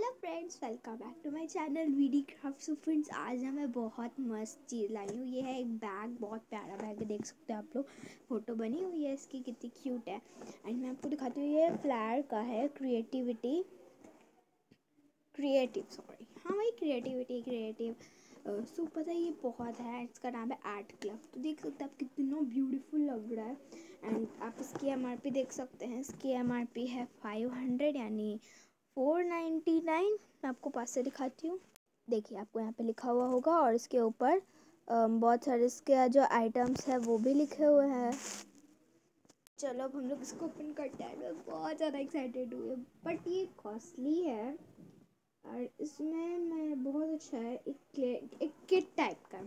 Hello friends, welcome back to my channel VD craft. So friends, आज ना मैं बहुत मस्त चीज़ लाई हूँ। ये है एक बैग, बहुत प्यारा बैग है, देख सकते हो आप लोग। फोटो बनी हुई है इसकी, कितनी क्यूट है। एंड मैं आपको दिखाती हूँ, ये फ्लायर का है। क्रिएटिव हाँ भाई, क्रिएटिव। सो पता है, ये बहुत है। इसका नाम है आर्ट क्लब। तो देख सकते हैं आप, कितना ब्यूटीफुल लग रहा है। एंड आप इसकी MRP देख सकते हैं। इसकी MRP है 500 यानी 499। मैं आपको पास से दिखाती हूँ। देखिए, आपको यहाँ पे लिखा हुआ होगा और इसके ऊपर बहुत सारे इसके जो आइटम्स है वो भी लिखे हुए हैं। चलो अब हम लोग इसको ओपन करते हैं। मैं बहुत ज़्यादा एक्साइटेड हुई, बट ये कॉस्टली है और इसमें मैं बहुत अच्छा है, एक किट टाइप का।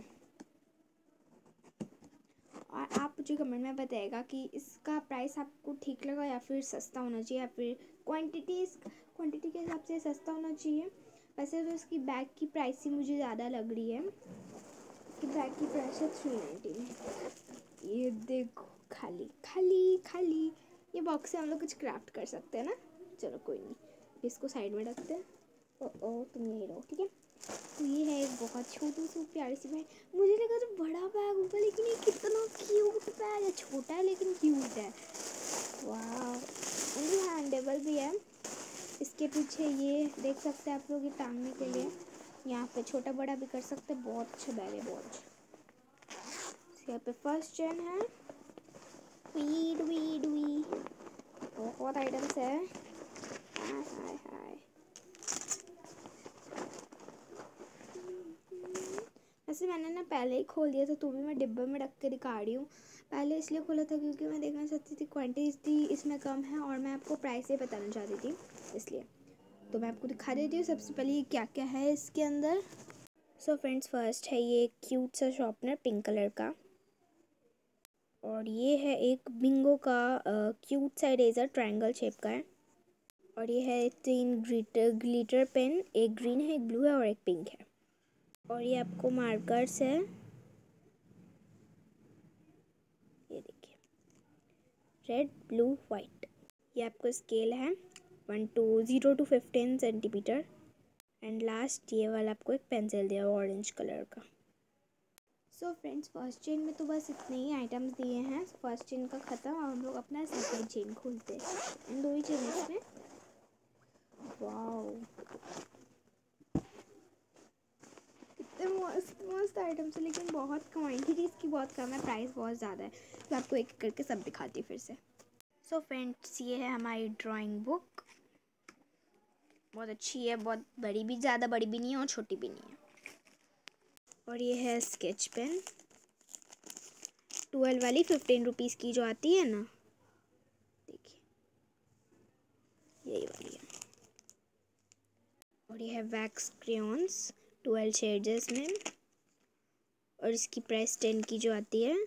और आप मुझे कमेंट में बताइएगा कि इसका प्राइस आपको ठीक लगा या फिर सस्ता होना चाहिए, या फिर क्वांटिटी के हिसाब से सस्ता होना चाहिए। वैसे तो इसकी बैग की प्राइस ही मुझे ज़्यादा लग रही है। इसकी बैग की प्राइस है 390। ये देखो, खाली ये बॉक्स से हम लोग कुछ क्राफ्ट कर सकते हैं ना। चलो कोई नहीं, इसको साइड में रखते हैं। ओ तुम यही रहो, ठीक है। तो ये है एक बहुत छोटी सी प्यारी सी बैग। मुझे लगा तो बड़ा बैग होगा, लेकिन ये कितना क्यूट बैग है। छोटा है लेकिन क्यूट है। वाह, ये हैंडेबल भी है। इसके पीछे ये देख सकते हैं आप लोग, ये टांगने के लिए यहाँ पे छोटा बड़ा भी कर सकते हैं। बहुत अच्छा बैग है, बहुत अच्छा। यहाँ पे फर्स्ट चेन है। वी बहुत आइटम्स है। हाय वैसे मैंने ना पहले ही खोल दिया था, तो भी मैं डिब्बे में रख के दिखा रही हूँ। पहले इसलिए खोला था क्योंकि मैं देखना चाहती थी क्वांटिटी इसमें कम है और मैं आपको प्राइस ही बताना चाहती थी, इसलिए। तो मैं आपको दिखा देती हूँ सबसे पहले ये क्या क्या है इसके अंदर। सो फ्रेंड्स, फर्स्ट है ये क्यूट सा शॉर्पनर पिंक कलर का। और ये है एक बिंगो का क्यूट सा इरेजर, ट्रायंगल शेप का है। और ये है 3 ग्लिटर पेन, एक ग्रीन है, एक ब्लू है और एक पिंक है। और ये आपको मार्कर्स है, ये देखिए, रेड ब्लू वाइट। ये आपको स्केल है 0 to 15 सेंटीमीटर। एंड लास्ट ये वाला आपको एक पेंसिल दिया हुआ ऑरेंज कलर का। सो फ्रेंड्स, फर्स्ट चेन में तो बस इतने ही आइटम्स दिए हैं। फर्स्ट चेन का ख़त्म, और हम लोग अपना सेकंड चेन खोलते हैं। इन दो ही चेन इसमें। वाओ, कितने मस्त आइटम्स है, लेकिन बहुत क्वांटिटी इसकी बहुत कम है, प्राइस बहुत ज़्यादा है। तो आपको एक करके सब दिखाती हूँ फिर से। सो फ्रेंड्स, ये है हमारी ड्राइंग बुक। बहुत अच्छी है, बहुत बड़ी भी, ज़्यादा बड़ी भी नहीं है और छोटी भी नहीं है। और ये है स्केच पेन 12 वाली, 15 रुपीज़ की जो आती है ना, देखिए यही वाली है। और ये है वैक्स क्रेयॉन्स 12 शेड्स में, और इसकी प्राइस 10 की जो आती है,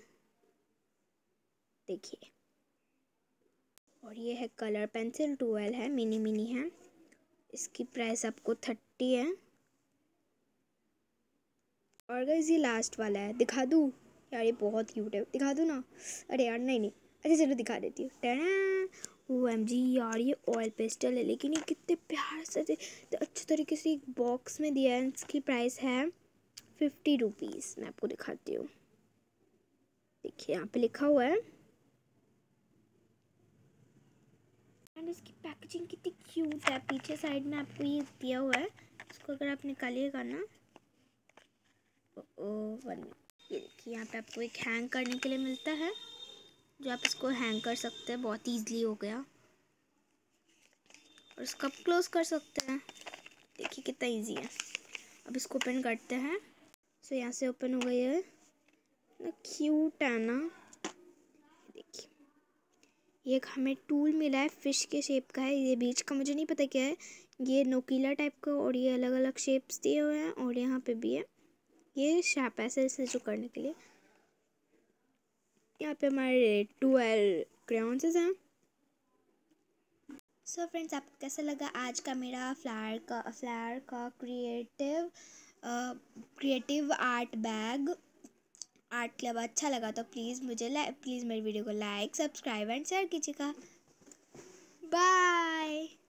देखिए। और ये है कलर पेंसिल 12 है, मिनी है। इसकी प्राइस आपको 30 है। और गाइस, ये लास्ट वाला है, दिखा दूँ यार, ये बहुत क्यूट है, दिखा दूँ ना। अरे यार नहीं, अच्छा चलो दिखा देती हूँ। टेढ़ा OMG यार, ये ऑयल पेस्टल है, लेकिन ये कितने प्यार से अच्छे तरीके से एक बॉक्स में दिया है। इसकी प्राइस है 50 रुपीज़। मैं आपको दिखाती हूँ, देखिए यहाँ पे लिखा हुआ है। एंड इसकी पैकेजिंग कितनी क्यूट है। पीछे साइड में आपको ये दिया हुआ है, इसको अगर आप निकालिएगा ना, ये देखिए, यहाँ पे आपको एक हैंग करने के लिए मिलता है, जो आप इसको हैंग कर सकते हैं। बहुत ईजिली हो गया। और इसको आप क्लोज कर सकते हैं, देखिए कितना इजी है। अब इसको ओपन करते हैं। सो यहाँ से ओपन हो गई है ना, क्यूट है ना। देखिए, ये एक हमें टूल मिला है, फिश के शेप का है। ये बीच का मुझे नहीं पता क्या है, ये नोकीला टाइप का, और ये अलग अलग शेप्स दिए हुए हैं। और यहाँ पे भी है ये शार्प ऐसे जो करने के लिए। यहाँ पे हमारे 12 क्रेयॉन्स हैं। सो फ्रेंड्स, आपको कैसा लगा आज का मेरा फ्लायर का creative art bag, art club? अच्छा लगा तो प्लीज़ मेरी वीडियो को लाइक, सब्सक्राइब एंड शेयर कीजिएगा। बाय।